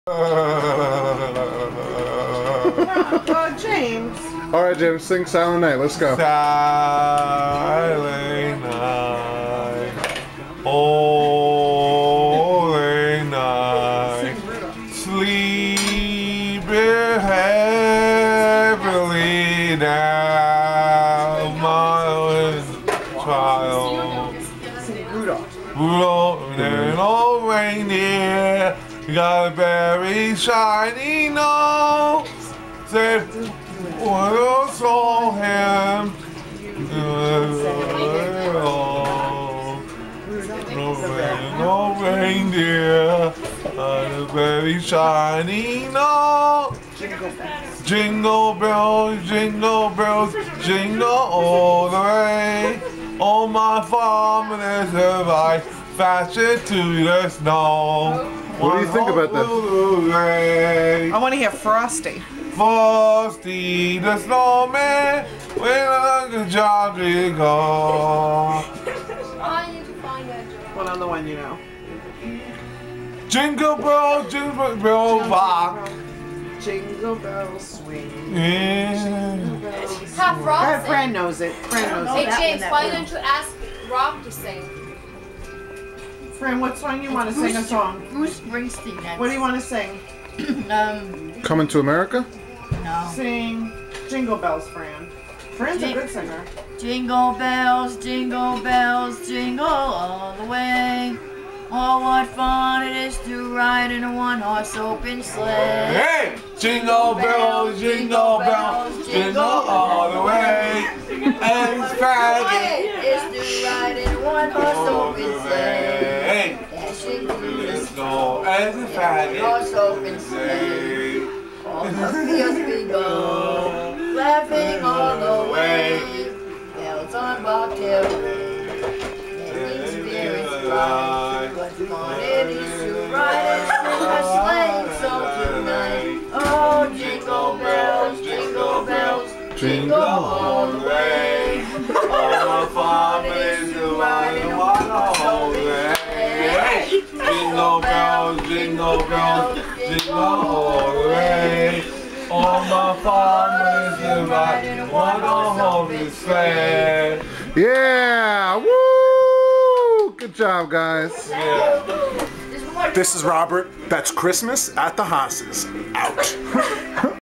James. All right, James, sing Silent Night. Let's go. Silent night, holy night, sleep heavily now, my child. Rudolph and old reindeer got a very shiny nose. Say, what I saw him. No reindeer, a very shiny nose. Jingle bells, jingle all the way. On my farm there's a ride, faster to the snow. What do you think about this? I want to hear Frosty. Frosty the snowman, where the jockey go? I need to find that. What other one you know? Jingle bell rock. Jingle bells swing. Yeah. Have Rob Fran sing. knows it. Fran knows Hey it. James, why don't you ask Rob to sing? Fran, what song you want to sing a song? Bruce Springsteen. That's, What do you want to sing? Coming to America? No. Sing Jingle Bells, Fran. Fran's a good singer. Jingle bells, jingle all the way. Oh, what fun it is to ride in a one-horse open sleigh. Hey! Jingle bells, jingle all the way. And it's Friday. It is to ride in a one-horse open sleigh. Hey! Dashing through the Snow and it's Friday. one-horse open sleigh. All the fields we go, laughing all the way. Bells on bobtail ring, making spirits bright. What fun it is to ride and sing a sleighing song tonight. Oh, jingle bells, jingle all the way. Oh, my fun it is to ride in one horse sleigh. Jingle bells, jingle all the way. Oh, my fun is to ride in one horse sleigh. Yeah! Woo! Good job, guys. Yeah. This is Robert. That's Christmas at the Haas's. Out.